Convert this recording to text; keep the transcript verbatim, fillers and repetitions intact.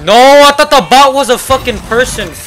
No, I thought the bot was a fucking person.